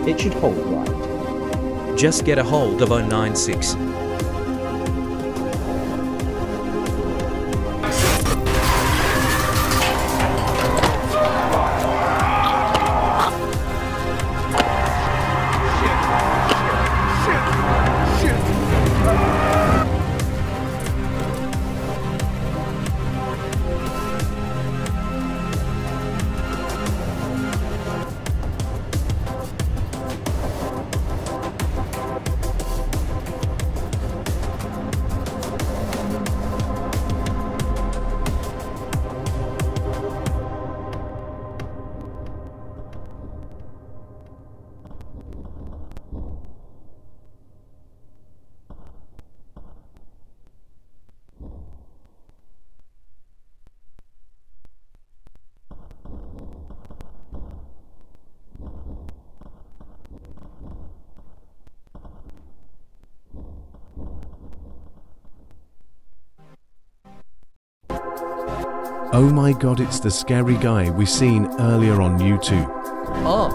It should hold right. Just get a hold of 096. Oh my god, it's the scary guy we seen earlier on YouTube. Oh.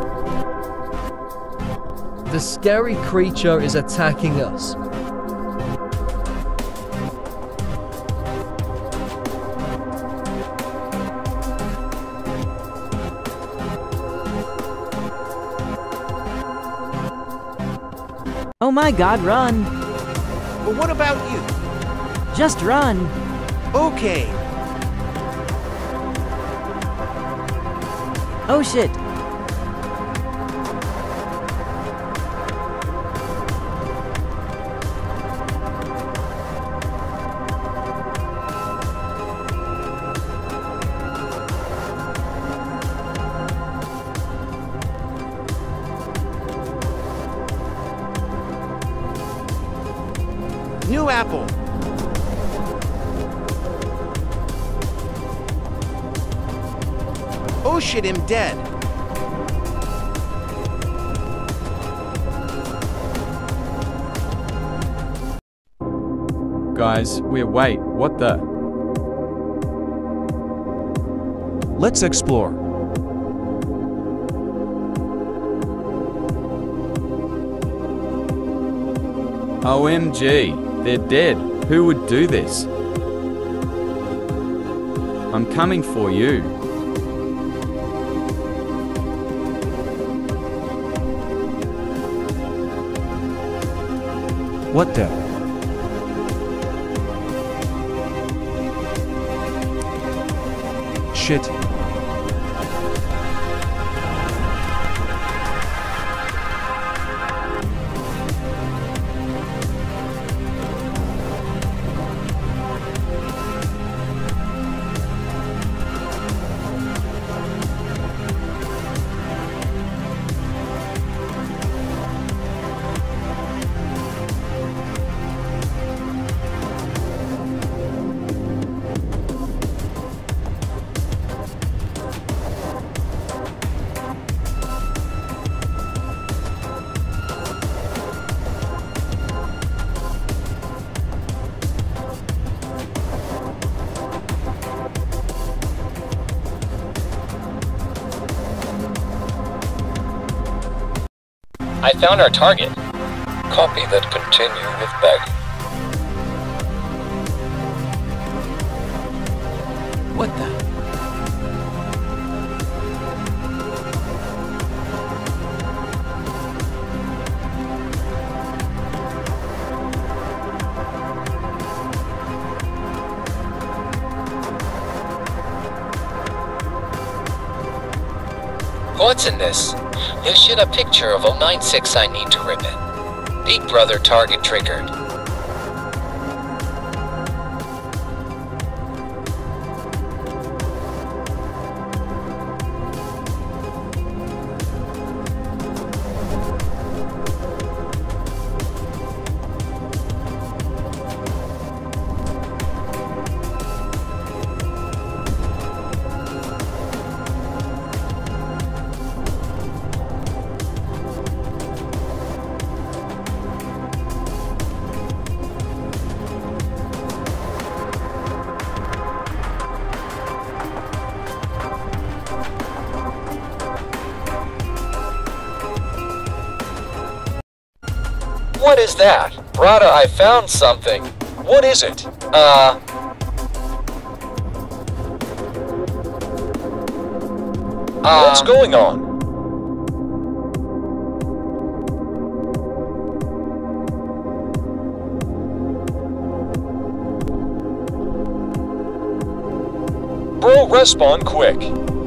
The scary creature is attacking us. Oh my god, run! But what about you? Just run! Okay. Oh shit! New apple. Oh shit, I'm dead. Guys, wait, what the? Let's explore. OMG, they're dead. Who would do this? I'm coming for you. What the? Shit. I found our target. Copy that. Continue with bagging. What the? What's in this? You should a picture of 096. I need to rip it. Big Brother target triggered. What is that? Rada, I found something. What is it? What's going on? Bro, respawn quick.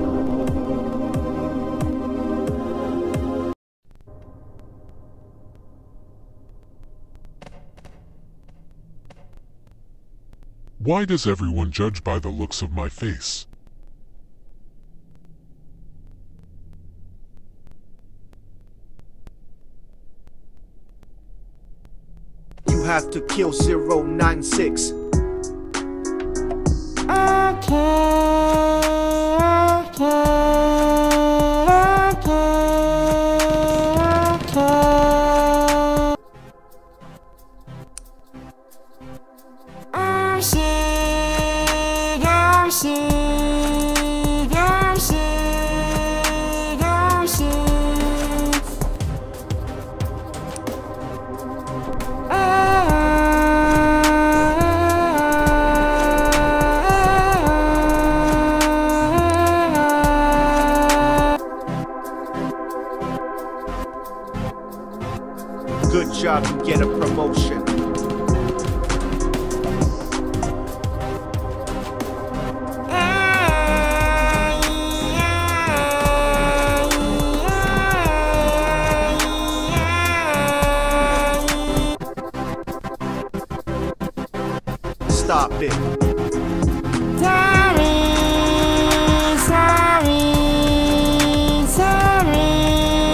Why does everyone judge by the looks of my face? You have to kill 096. Good job, you get a promotion. Stop it.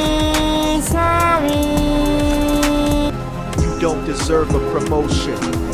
Sorry. You don't deserve a promotion.